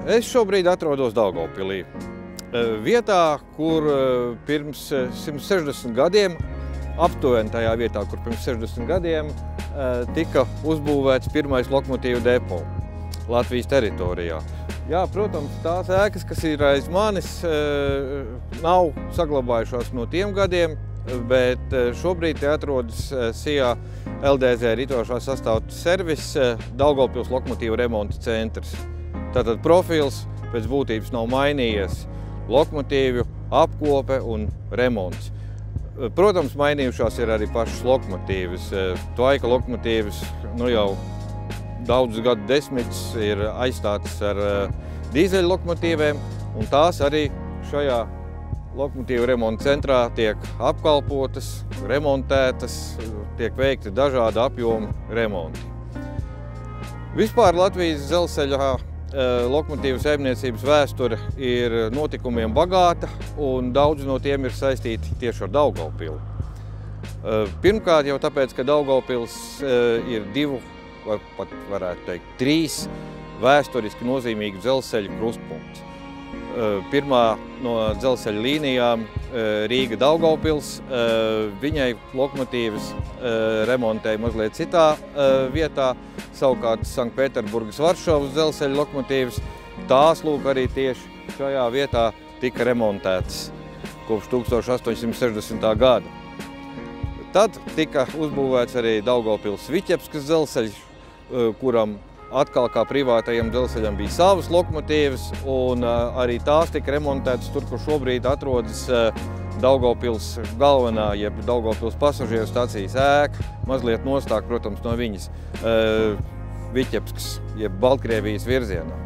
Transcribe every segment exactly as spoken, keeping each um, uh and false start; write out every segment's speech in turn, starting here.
Es šobrīd atrodos Daugavpilī, vietā, kur pirms simt sešdesmit gadiem, aptuveni tajā vietā, kur pirms sešdesmit gadiem tika uzbūvēts pirmais lokomotīvu depo Latvijas teritorijā. Jā, protams, tās ēkas, kas ir aiz manis, nav saglabājušās no tiem gadiem, bet šobrīd te atrodas Sijā L D Z ritošā sastāvdaļu servis Daugavpils lokomotīvu remonta centrs. Tātad profils pēc būtības nav mainījies. Lokomotīvu apkope un remonts. Protams, mainījušās ir arī pašas lokomotīvas. Tvaika lokomotīvas nu jau daudzus gadu desmitus ir aizstātas ar dīzeļu lokomotīvēm, un tās arī šajā lokomotīvu remonta centrā tiek apkalpotas, remontētas, tiek veikti dažādi apjomu remonti. Vispār Latvijas dzelzceļā lokomotīvu saimniecības vēsture ir notikumiem bagāta, un daudz no tiem ir saistīti tieši ar Daugavpili. Pirmkārt jau tāpēc, ka Daugavpils ir divu, vai pat varētu teikt, trīs vēsturiski nozīmīgi dzelzceļa krustpunkts. Pirmā no dzelzceļa līnijām Rīga-Daugavpils, viņai lokomotīvas remontēja mazliet citā vietā, savukārt Sanktpēterburgas Varšavas dzelzceļa lokomotīvas, tās lūk arī tieši šajā vietā tika remontētas kopš tūkstoš astoņsimt sešdesmitā gada. Tad tika uzbūvēts arī Daugavpils-Viķebskas dzelzceļš, kuram atkal kā privātajam dzelzceļam bija savas lokomotīvas, un arī tās tika remontētas tur, kur šobrīd atrodas Daugavpils galvenā, jeb Daugavpils pasažieru stacijas ēka, mazliet nostāk, protams, no viņas Viķebskas, jeb Baltkrievijas virzienā.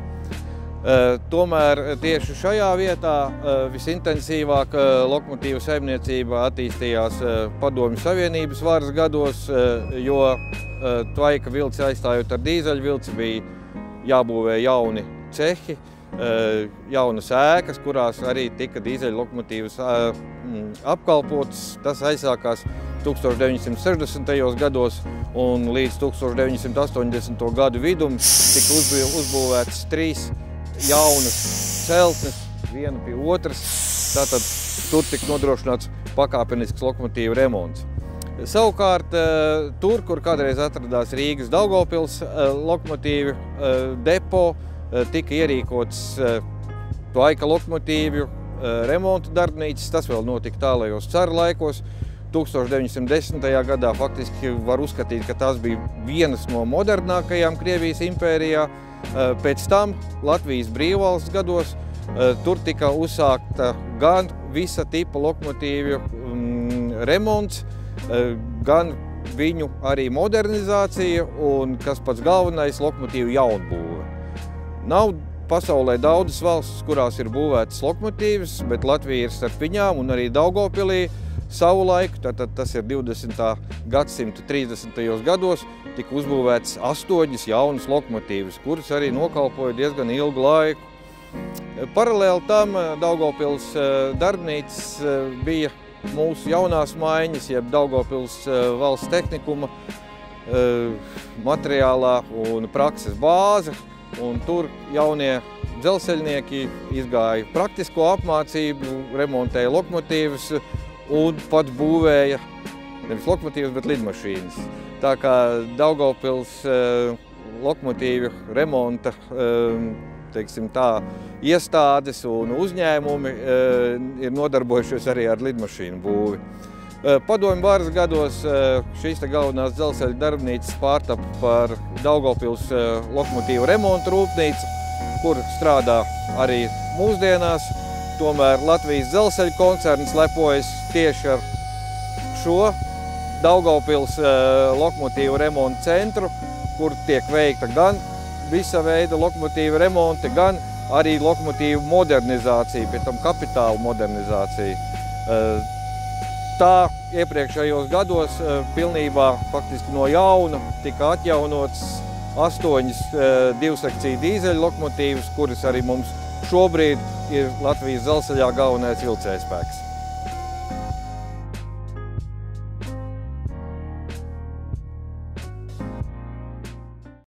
Tomēr tieši šajā vietā visintensīvāk lokomotīvu saimniecība attīstījās Padomju Savienības varas gados, jo tvaika vilci aizstājot ar dīzeļu vilci bija jābūvē jauni cehi, jaunas ēkas, kurās arī tika dīzeļu lokomotīvas apkalpotas. Tas aizsākās tūkstoš deviņsimt sešdesmitajos gados, un līdz tūkstoš deviņsimt astoņdesmito gadu vidum tika uzbūvētas trīs jaunas celtnes, viena pie otras. Tātad tur tika nodrošināts pakāpenisks lokomotīvu remonts. Savukārt, tur, kur kādreiz atradās Rīgas Daugavpils lokomotīvu depo, tika ierīkots tvaika lokomotīvu remonta darbnīcas. Tas vēl notika tālajos caru laikos. tūkstoš deviņsimt desmitajā gadā faktiski var uzskatīt, ka tās bija vienas no modernākajām Krievijas impērijā. Pēc tam Latvijas brīvvalsts gados tur tika uzsākta gan visa tipa lokomotīvu remonts, gan viņu arī modernizācija un, kas pats galvenais, lokomotīvu jaunbūve. Nav pasaulē daudzas valstis, kurās ir būvētas lokomotīvas, bet Latvija ir starp viņām, un arī Daugavpilī savu laiku, tātad tas ir divdesmitā gadsimta trīsdesmitajos gados, tika uzbūvētas astoņas jaunas lokomotīvas, kuras arī nokalpoja diezgan ilgu laiku. Paralēli tam Daugavpils darbnīcas bija mūsu jaunās maiņas, jeb Daugavpils valsts tehnikuma materiālā un prakses bāze, un tur jaunie dzelzceļnieki izgāja praktisko apmācību, remontēja lokomotīvas un pat būvēja nevis lokomotīvas, bet lidmašīnas. Tā kā Daugavpils lokomotīvu remonta teiksim tā, iestādes un uzņēmumi ir nodarbojušies arī ar lidmašīnu būvi. Padomju varas gados šīs te galvenās dzelzceļa darbnīcas pārtapa par Daugavpils lokomotīvu remontu rūpnīcu, kur strādā arī mūsdienās. Tomēr Latvijas dzelzceļa koncerns lepojas tieši ar šo Daugavpils lokomotīvu remontu centru, kur tiek veikta gan visa veida lokomotīvu remonti, gan arī lokomotīvu modernizācija, pie tam kapitāla modernizācija. Tā iepriekšējos gados pilnībā faktiski no jauna tika atjaunotas astoņas divsekciju dīzeļu lokomotīvas, kuras arī mums šobrīd ir Latvijas dzelzceļā galvenais vilcējspēks.